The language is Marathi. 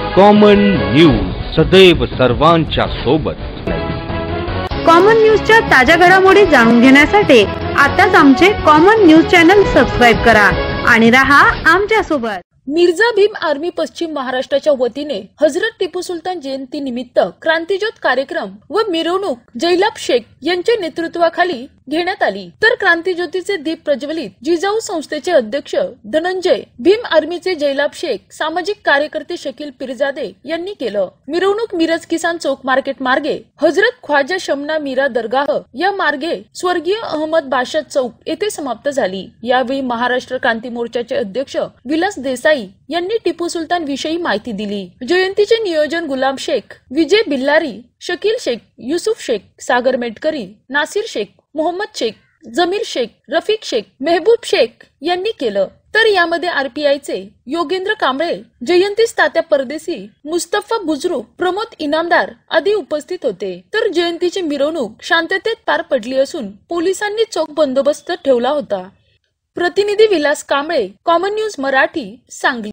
कॉमन न्यूज सदैव सर्वांच्या सोबत। कॉमन न्यूजच्या ताज्या घडामोडी जाणून घेण्यासाठी आताच आमचे कॉमन न्यूज चॅनल सबस्क्राइब करा आणि रहा आमच्या सोबत। मिर्झा भीम आर्मी पश्चिम महाराष्ट्राच्या वतीने हजरत टिपू सुलतान जयंती निमित्त क्रांतिज्योत कार्यक्रम व मिरवणूक जैलाब शेख यांच्या नेतृत्वाखाली घेण्यात आली। तर क्रांतिज्योतीचे दीप प्रज्वलित जिजाऊ संस्थेचे अध्यक्ष धनंजय, भीम आर्मीचे जैलाब शेख, सामाजिक कार्यकर्ते शकील पिरजादे यांनी केलं। मिरवणूक मिरज किसान चौक मार्केट मार्गे हजरत ख्वाजा शमना मीरा दरगाह या मार्गे स्वर्गीय अहमद बादशाह चौक येथे समाप्त झाली। यावेळी महाराष्ट्र क्रांती मोर्चाचे अध्यक्ष विलास देसाई यांनी टिपू सुलतान विषयी माहिती दिली। जयंतीचे नियोजन गुलाम शेख, विजय बिल्लारी, शकील शेख, युसुफ शेख, सागर मेटकरी, नासिर शेख, मोहम्मद शेख, जमीर शेख, रफीक शेख, मेहबूब शेख यांनी केलं। तर यामध्ये आरपीआयचे योगेंद्र कांबळे, जयंतीस तात्या परदेसी, मुस्तफा बुजरुक, प्रमोद इनामदार आदी उपस्थित होते। तर जयंतीची मिरवणूक शांततेत पार पडली असून पोलिसांनी चोख बंदोबस्त ठेवला होता। प्रतिनिधी विलास कांबळे, कॉमन न्यूज मराठी, सांगली।